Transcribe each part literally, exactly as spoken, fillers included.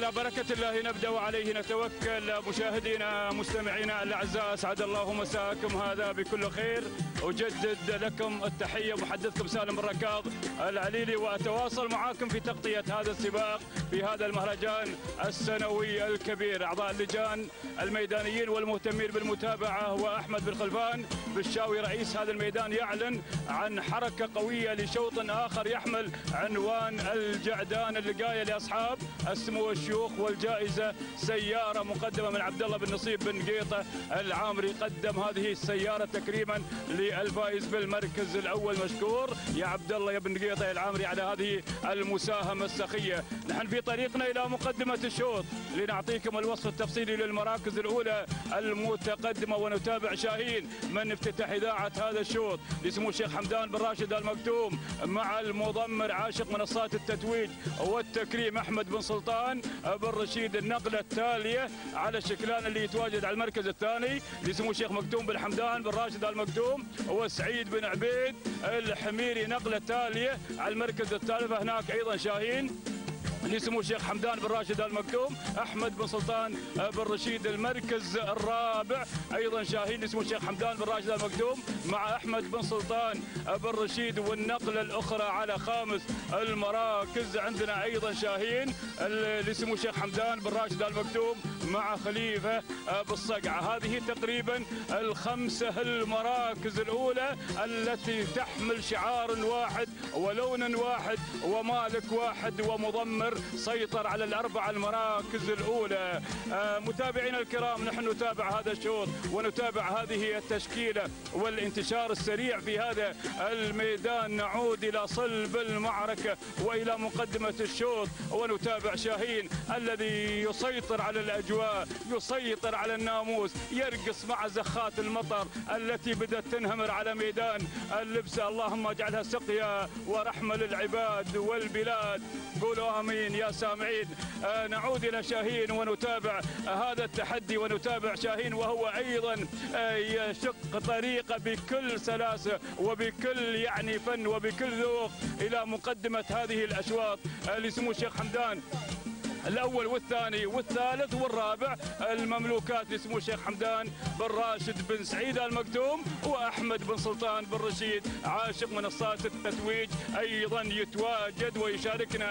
على بركة الله نبدأ وعليه نتوكل. مشاهدينا مستمعينا الأعزاء، أسعد الله مساءكم هذا بكل خير. أجدد لكم التحية، محدثكم سالم الركاض العليلي، وأتواصل معاكم في تغطية هذا السباق في هذا المهرجان السنوي الكبير. أعضاء اللجان الميدانيين والمهتمين بالمتابعة، وأحمد بن خلفان بالشاوي رئيس هذا الميدان يعلن عن حركة قوية لشوط آخر يحمل عنوان الجعدان، اللقاية لأصحاب السمو الشيوخ، والجائزة سيارة مقدمة من عبد الله بن نصيب بن قيطة العامري. قدم هذه السيارة تكريما للفائز بالمركز الأول. مشكور يا عبد الله يا بن قيطة العامري على هذه المساهمة السخية. نحن في طريقنا إلى مقدمة الشوط لنعطيكم الوصف التفصيلي للمراكز الأولى المتقدمة، ونتابع شاهين من افتتاح إذاعة هذا الشوط لسمو الشيخ حمدان بن راشد آل مكتوم، مع المضمر عاشق منصات التتويج والتكريم أحمد بن سلطان بن رشيد. النقلة التالية على الشكلان اللي يتواجد على المركز الثاني لسمو الشيخ مكتوم بن حمدان بن راشد آل مكتوم وسعيد بن عبيد الحميري. نقلة تالية على المركز الثالث، هناك أيضا شاهين لسمو الشيخ حمدان بن راشد آل مكتوم أحمد بن سلطان بن رشيد. المركز الرابع أيضا شاهين لسمو الشيخ حمدان بن راشد آل مكتوم مع أحمد بن سلطان بن رشيد. والنقلة الأخرى على خامس المراكز عندنا أيضا شاهين لسمو الشيخ حمدان بن راشد آل مكتوم مع خليفة بالصقعة. هذه تقريبا الخمسة المراكز الأولى التي تحمل شعار واحد ولون واحد ومالك واحد ومضمر سيطر على الأربع المراكز الأولى. متابعينا الكرام، نحن نتابع هذا الشوط ونتابع هذه التشكيلة والانتشار السريع في هذا الميدان. نعود إلى صلب المعركة وإلى مقدمة الشوط، ونتابع شاهين الذي يسيطر على الأجواء، يسيطر على الناموس، يرقص مع زخات المطر التي بدأت تنهمر على ميدان اللبسة. اللهم اجعلها سقيا ورحمة للعباد والبلاد. قولوا آمين يا سامعين. آه نعود إلى شاهين ونتابع آه هذا التحدي، ونتابع شاهين وهو أيضا آه يشق طريقه بكل سلاسة وبكل يعني فن وبكل ذوق إلى مقدمة هذه الأشواط آه لسمو الشيخ حمدان الأول والثاني والثالث والرابع. المملوكات لسمو الشيخ حمدان بن راشد بن سعيد آل مكتوم وأحمد بن سلطان بن رشيد عاشق منصات التتويج أيضا يتواجد ويشاركنا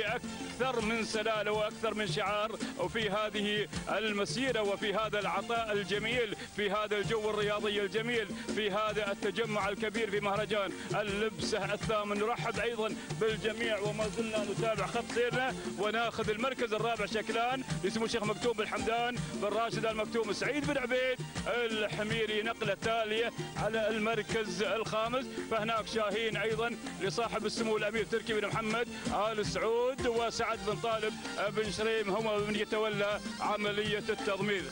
بأكثر من سلالة وأكثر من شعار وفي هذه المسيرة وفي هذا العطاء الجميل، في هذا الجو الرياضي الجميل، في هذا التجمع الكبير في مهرجان اللبسة الثامن. نرحب أيضا بالجميع وما زلنا نتابع خط سيرنا وناخذ المركز المركز الرابع شكلان لسمو الشيخ مكتوم بن حمدان بن راشد آل مكتوم سعيد بن عبيد الحميري. نقلة تالية على المركز الخامس، فهناك شاهين أيضا لصاحب السمو الأمير تركي بن محمد آل سعود وسعد بن طالب بن شريم، هم من يتولى عملية التضمير.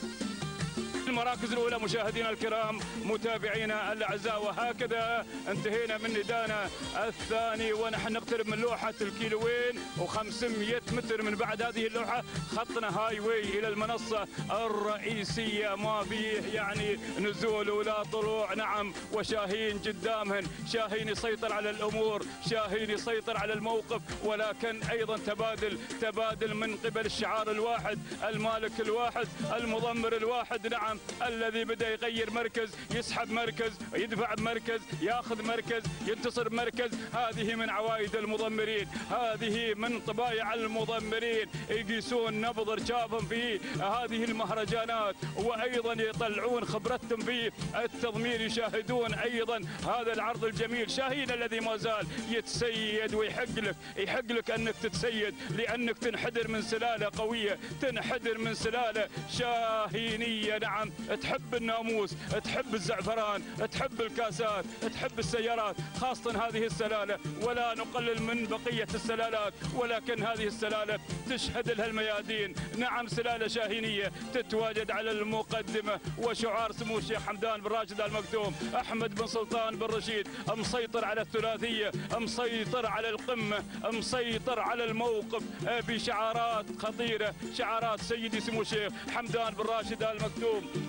المراكز الأولى مشاهدينا الكرام متابعينا الأعزاء، وهكذا انتهينا من ندانا الثاني ونحن نقترب من لوحة الكيلوين وخمسمئة متر. من بعد هذه اللوحة خطنا هاي واي إلى المنصة الرئيسية، ما فيه يعني نزول ولا طلوع. نعم، وشاهين قدامهن، شاهين يسيطر على الأمور، شاهين يسيطر على الموقف، ولكن أيضا تبادل تبادل من قبل الشعار الواحد، المالك الواحد، المضمر الواحد. نعم، الذي بدأ يغير مركز، يسحب مركز، يدفع بمركز، ياخذ مركز، ينتصر بمركز. هذه من عوائد المضمرين، هذه من طبايع المضمرين، يقيسون نبض رجافهم في هذه المهرجانات وأيضا يطلعون خبرتهم في التضمير، يشاهدون أيضا هذا العرض الجميل. شاهين الذي ما زال يتسيد، ويحق لك يحق لك أنك تتسيد لأنك تنحدر من سلالة قوية، تنحدر من سلالة شاهينية. نعم، تحب الناموس، تحب الزعفران، تحب الكاسات، تحب السيارات، خاصة هذه السلالة، ولا نقلل من بقية السلالات، ولكن هذه السلالة تشهد لها الميادين. نعم، سلالة شاهينية تتواجد على المقدمة، وشعار سمو الشيخ حمدان بن راشد آل مكتوم أحمد بن سلطان بن رشيد مسيطر على الثلاثية، مسيطر على القمة، مسيطر على الموقف بشعارات خطيرة، شعارات سيدي سمو الشيخ حمدان بن راشد آل مكتوم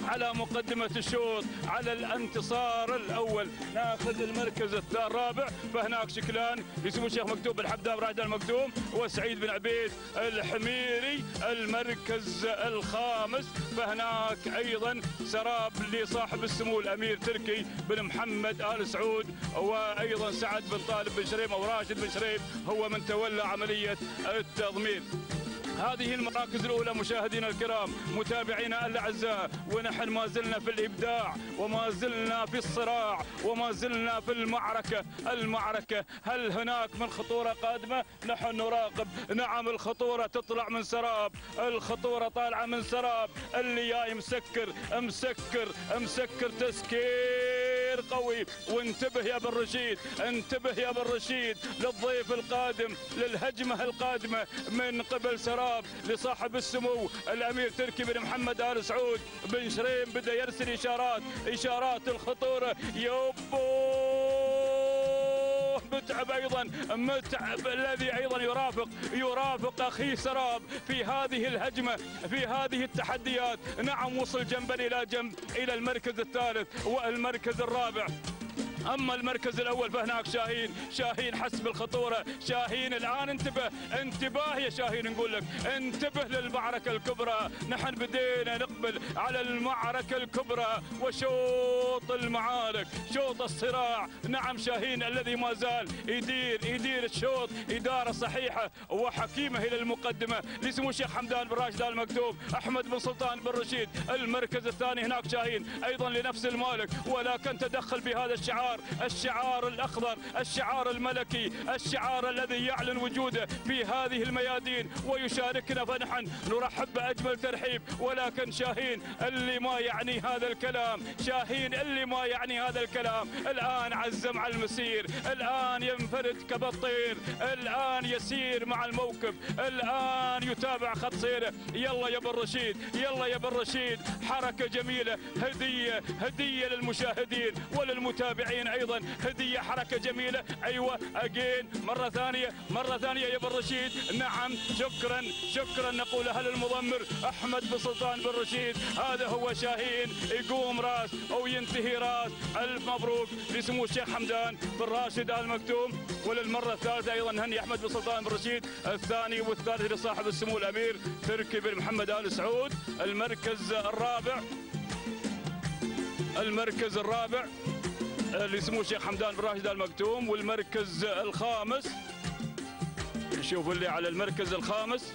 على مقدمة الشوط، على الانتصار الأول. ناخذ المركز الرابع، فهناك شكلان يسمو الشيخ مكتوم بن حمدان راشد المكتوم وسعيد بن عبيد الحميري. المركز الخامس فهناك أيضا سراب لصاحب السمو الأمير تركي بن محمد آل سعود، وأيضا سعد بن طالب بن شريم أو راشد بن شريم هو من تولى عملية التضمير. هذه المراكز الأولى مشاهدينا الكرام متابعينا الأعزاء، ونحن ما زلنا في الإبداع وما زلنا في الصراع وما زلنا في المعركة. المعركة هل هناك من خطورة قادمة؟ نحن نراقب. نعم الخطورة تطلع من سراب، الخطورة طالعة من سراب. اللي جاي مسكر مسكر مسكر تسكير قوي. وانتبه يا بن رشيد، انتبه يا بن رشيد للضيف القادم، للهجمة القادمة من قبل سراب لصاحب السمو الامير تركي بن محمد آل سعود. بن شريم بدا يرسل اشارات، اشارات الخطوره. يوبوه متعب ايضا، متعب الذي ايضا يرافق يرافق اخيه سراب في هذه الهجمه، في هذه التحديات. نعم وصل جنبا الى جنب الى المركز الثالث والمركز الرابع. اما المركز الاول فهناك شاهين، شاهين حسب الخطوره. شاهين الان انتبه، انتباه يا شاهين، نقول لك انتبه للمعركه الكبرى. نحن بدينا نقبل على المعركه الكبرى وشوط المعارك، شوط الصراع. نعم شاهين الذي ما زال يدير يدير الشوط اداره صحيحه وحكيمه الى المقدمه لسمو الشيخ حمدان بن راشد ال مكتوم، احمد بن سلطان بن رشيد. المركز الثاني هناك شاهين ايضا لنفس المالك، ولكن تدخل بهذا الشعار، الشعار الأخضر، الشعار الملكي، الشعار الذي يعلن وجوده في هذه الميادين ويشاركنا، فنحن نرحب بأجمل ترحيب. ولكن شاهين اللي ما يعني هذا الكلام، شاهين اللي ما يعني هذا الكلام، الآن عزم على المسير، الآن ينفرد كبطير، الآن يسير مع الموكب، الآن يتابع خط سيره. يلا يا بن رشيد، يلا يا بن رشيد، حركة جميلة، هدية هدية للمشاهدين وللمتابعين ايضا، هديه حركه جميله. ايوه اجين مره ثانيه، مره ثانيه يا بن رشيد. نعم شكرا شكرا نقولها للمضمر احمد بن سلطان بن رشيد. هذا هو شاهين يقوم راس او ينتهي راس. الف مبروك لسمو الشيخ حمدان بن راشد ال مكتوم. وللمره الثالثه ايضا نهني احمد بن سلطان بن رشيد. الثاني والثالث لصاحب السمو الامير تركي بن محمد ال سعود. المركز الرابع، المركز الرابع لسمو الشيخ حمدان بن راشد ال مكتوم. والمركز الخامس نشوف اللي على المركز الخامس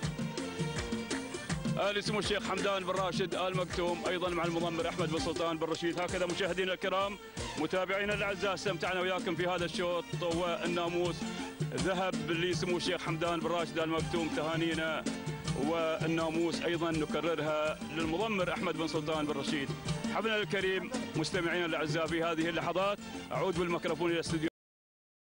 لسمو الشيخ حمدان بن راشد ال مكتوم ايضا مع المضمر احمد بن سلطان بن رشيد. هكذا مشاهدينا الكرام متابعينا الاعزاء استمتعنا وياكم في هذا الشوط، والناموس ذهب لسمو الشيخ حمدان بن راشد ال مكتوم. تهانينا والناموس ايضا نكررها للمضمر احمد بن سلطان بن رشيد. حفلنا الكريم مستمعينا الاعزاء في هذه اللحظات اعود بالميكروفون الى الاستوديو.